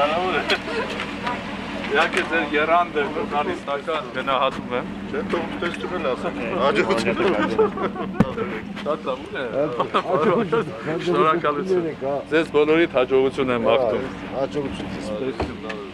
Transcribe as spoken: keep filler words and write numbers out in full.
Իհարկե ձեր եռանդը ջուրնալիստական գնահատում եմ։ Չէ, թող տեսնել ասեմ։ Հաջողություն։ Շատ լավ է։ Շնորհակալություն։ Ձեզ բոլորիդ հաջողություն եմ մաղթում։ Հաջողություն։